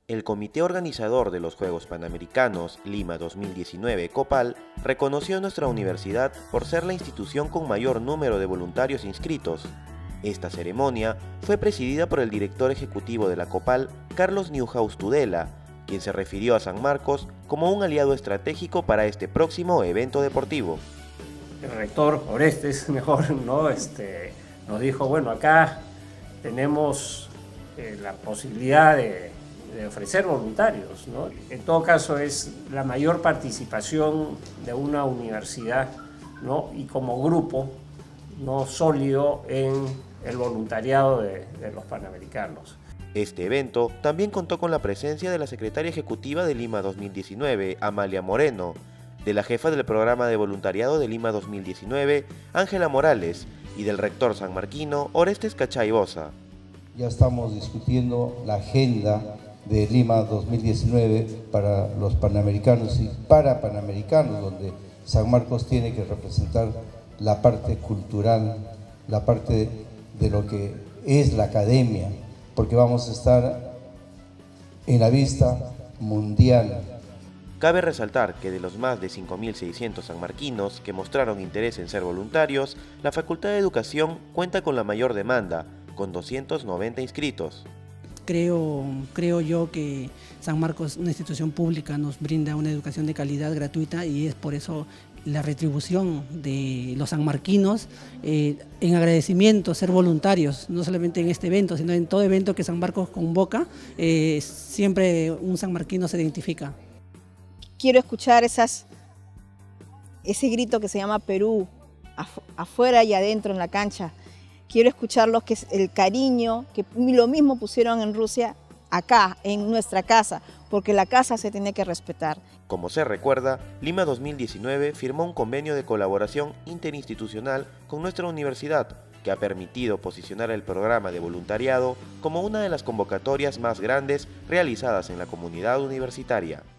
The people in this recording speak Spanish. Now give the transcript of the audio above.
El comité organizador de los Juegos Panamericanos Lima 2019, COPAL, reconoció a nuestra universidad por ser la institución con mayor número de voluntarios inscritos. Esta ceremonia fue presidida por el director ejecutivo de la COPAL, Carlos Newhouse Tudela, quien se refirió a San Marcos como un aliado estratégico para este próximo evento deportivo. El rector Orestes, mejor, ¿no? Nos dijo, bueno, acá tenemos la posibilidad de ofrecer voluntarios, ¿no? En todo caso es la mayor participación de una universidad, ¿no? Y como grupo, ¿no? Sólido en el voluntariado de los Panamericanos. Este evento también contó con la presencia de la secretaria ejecutiva de Lima 2019, Amalia Moreno, de la jefa del programa de voluntariado de Lima 2019, Ángela Morales, y del rector sanmarquino, Orestes Cachay Boza. Ya estamos discutiendo la agenda de Lima 2019 para los panamericanos y para panamericanos, donde San Marcos tiene que representar la parte cultural, la parte de lo que es la academia, porque vamos a estar en la vista mundial. Cabe resaltar que de los más de 5.600 sanmarquinos que mostraron interés en ser voluntarios, la Facultad de Educación cuenta con la mayor demanda, con 290 inscritos. Creo yo que San Marcos, una institución pública, nos brinda una educación de calidad gratuita y es por eso la retribución de los sanmarquinos en agradecimiento, ser voluntarios, no solamente en este evento, sino en todo evento que San Marcos convoca, siempre un sanmarquino se identifica. Quiero escuchar ese grito que se llama Perú, afuera y adentro en la cancha. Quiero escuchar el cariño que lo mismo pusieron en Rusia, acá, en nuestra casa, porque la casa se tiene que respetar. Como se recuerda, Lima 2019 firmó un convenio de colaboración interinstitucional con nuestra universidad, que ha permitido posicionar el programa de voluntariado como una de las convocatorias más grandes realizadas en la comunidad universitaria.